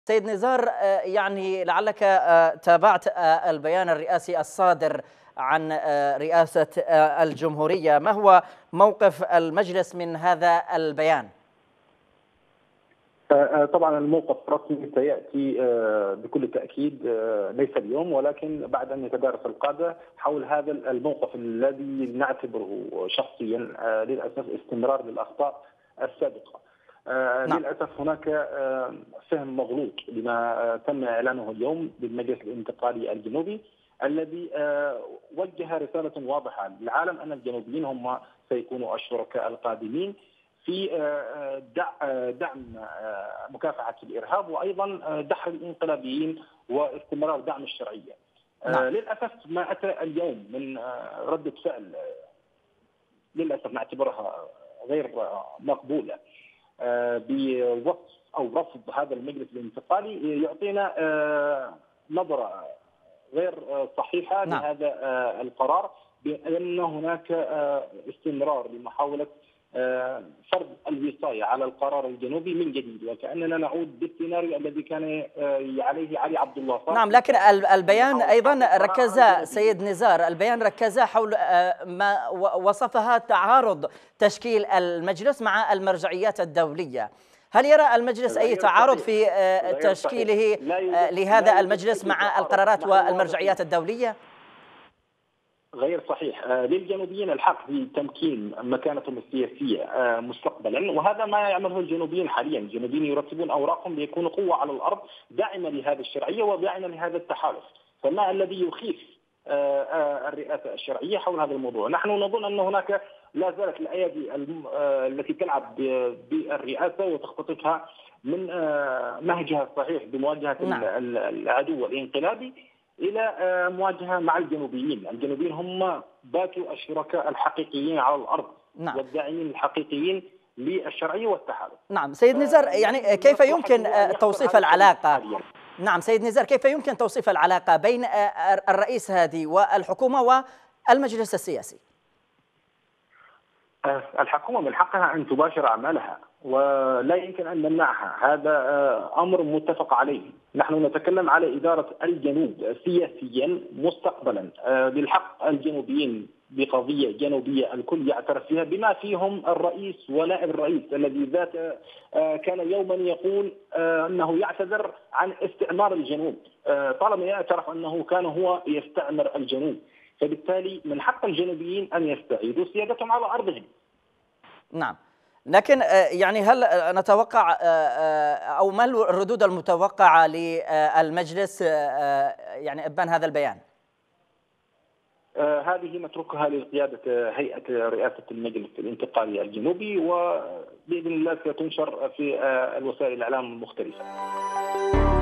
سيد نزار، يعني لعلك تابعت البيان الرئاسي الصادر عن رئاسة الجمهورية. ما هو موقف المجلس من هذا البيان؟ طبعا الموقف الرسمي سيأتي بكل تأكيد، ليس اليوم ولكن بعد أن يتدارس القادة حول هذا الموقف الذي نعتبره شخصيا للأسف استمرار للأخطاء السابقة. نعم. للأسف هناك فهم مغلوط لما تم إعلانه اليوم بالمجلس الانتقالي الجنوبي، الذي وجه رسالة واضحة للعالم أن الجنوبيين هم سيكونوا الشركاء القادمين في دعم مكافحة الإرهاب، وأيضا دحر الانقلابيين واستمرار دعم الشرعية. نعم. للأسف ما أتى اليوم من ردة فعل للأسف نعتبرها غير مقبولة بوصف أو رفض هذا المجلس الانتقالي يعطينا نظرة غير صحيحة نعم. لهذا القرار، بأن هناك استمرار لمحاولة فرض الوصاية على القرار الجنوبي من جديد، وكأننا نعود بالسيناريو الذي كان عليه علي عبد الله صالح. نعم، لكن البيان أيضا ركز سيد نزار، البيان ركز حول ما وصفها تعارض تشكيل المجلس مع المرجعيات الدولية. هل يرى المجلس أي تعارض في تشكيله لهذا المجلس مع القرارات والمرجعيات الدولية؟ غير صحيح. للجنوبيين الحق في تمكين مكانتهم السياسية مستقبلا، وهذا ما يعمله الجنوبيين حاليا. الجنوبيين يرتبون أوراقهم ليكونوا قوة على الأرض داعمة لهذه الشرعية وداعمة لهذا التحالف. فما الذي يخيف الرئاسة الشرعية حول هذا الموضوع؟ نحن نظن أن هناك لا زالت الأيادي التي تلعب بالرئاسة وتختطفها من نهجها الصحيح بمواجهة العدو الانقلابي إلى مواجهة مع الجنوبيين. الجنوبيين هم باتوا الشركاء الحقيقيين على الأرض. نعم. والداعمين الحقيقيين للشرعية والتحالف. نعم سيد نزار، يعني كيف يمكن توصيف العلاقة؟ نعم سيد نزار، كيف يمكن توصيف العلاقة بين الرئيس هادي والحكومة والمجلس السياسي؟ الحكومة من حقها أن تباشر أعمالها ولا يمكن أن نمنعها، هذا أمر متفق عليه. نحن نتكلم على إدارة الجنوب سياسيا مستقبلا. للحق الجنوبيين بقضية جنوبية الكل يعترف فيها، بما فيهم الرئيس ونائب الرئيس الذي كان يوما يقول أنه يعتذر عن استعمار الجنوب، طالما يعترف أنه كان هو يستعمر الجنوب. فبالتالي من حق الجنوبيين أن يستعيدوا سيادتهم على أرضهم. نعم، لكن يعني هل نتوقع أو ما الردود المتوقعة للمجلس يعني إبان هذا البيان؟ هذه نتركها لقيادة هيئة رئاسة المجلس الانتقالي الجنوبي، وبإذن الله ستنشر في الوسائل الإعلام المختلفة.